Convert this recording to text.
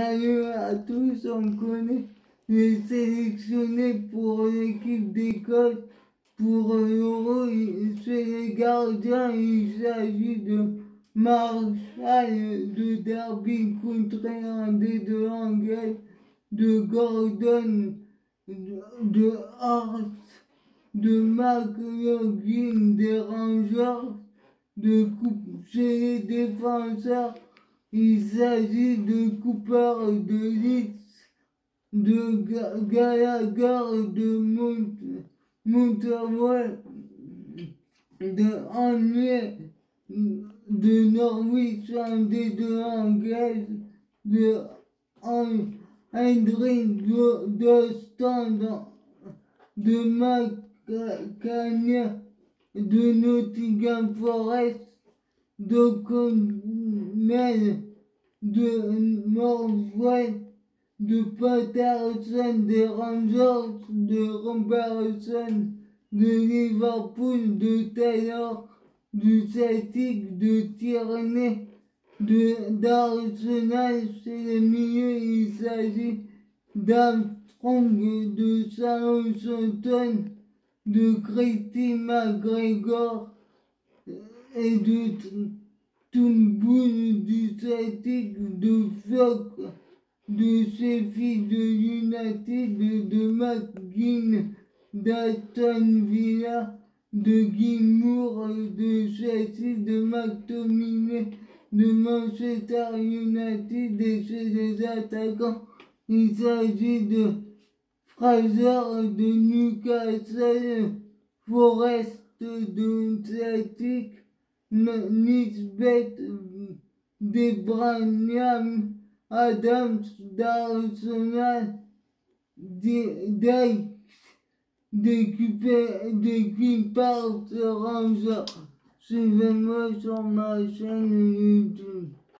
Salut à tous, on connaît les sélectionnés pour l'équipe d'Écosse pour l'Euro. C'est les gardiens, il s'agit de Marshall de Derby contre-irlandais de Anglais, de Gordon de Hart, de McLaughlin des Rangers, de Coupe chez les défenseurs. Il s'agit de Cooper de Leeds, de Gallagher de Monterey, de Henley de Norwich, un des deux anglaises, de Hendrick de Stand, de McCann de Nottingham Forest, de Connell de Northwest, de Patterson des Rangers, de Robertson de Liverpool, de Taylor du Celtic, de Tierney d'Arsenal. C'est le milieu, il s'agit d'Armstrong de Southampton, de Christy McGregor et de Turnbull du Celtic, de Flock de Sheffield United, de McGinn d'Aston Villa, de Gilmour de Chelsea, de McTominay de Manchester United. Et chez les attaquants, il s'agit de Fraser de Newcastle, Forest de Celtic, Nisbet d'Ebrahim, Adams d'Arsenal, Dykes d'équipe Rangers. Suivez-moi sur ma chaîne YouTube.